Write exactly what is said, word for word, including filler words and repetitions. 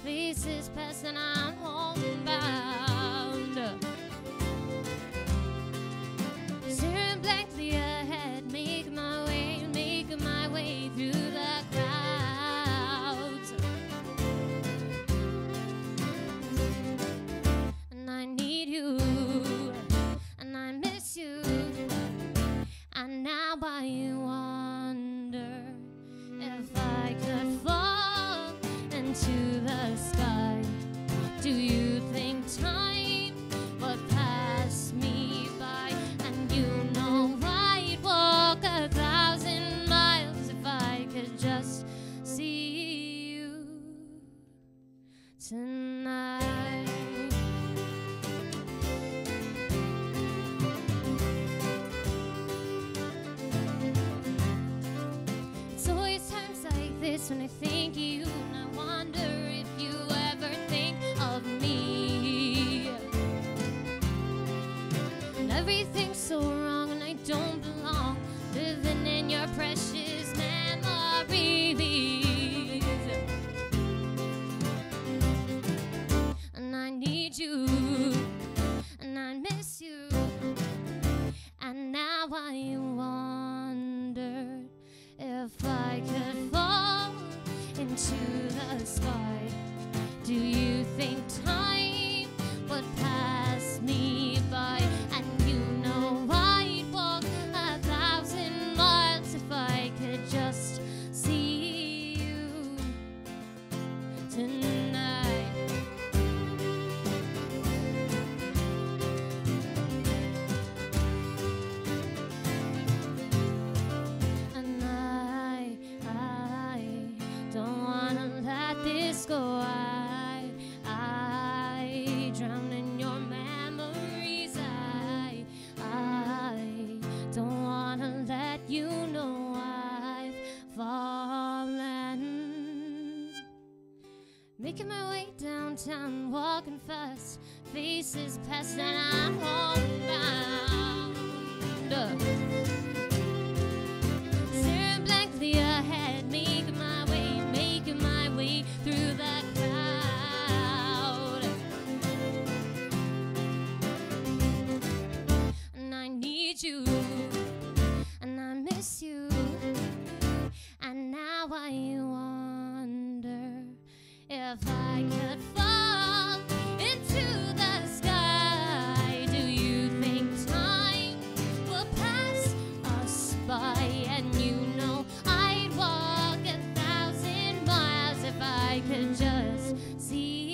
faces pass and I'm homebound. Staring blankly ahead, make my way, make my way through the crowds. And I need you, and I miss you, and now I wonder if I could fall into the sky. Do you think time would pass me by? And you know I'd walk a thousand miles if I could just see you tonight. It's always times like this when I think of you, and I wonder if you ever think of me. And everything's so wrong and I don't belong, living in your precious memories. And I need you, and I miss you, and now I wonder if I could fall into the sky. Do you think time would pass me by? And you know I'd walk a thousand miles if I could just see you tonight. And I, I don't wanna let this go. I, I drown in your memories. I, I don't wanna let you know I've fallen. Making my way downtown, walking fast, faces pass and I'm homebound. Staring blankly ahead, making my way, making my way through the crowd. And I need you, and I miss you, and now I wonder if I could fall into the sky. Do you think time will pass us by? And you know I'd walk a thousand miles if I could just see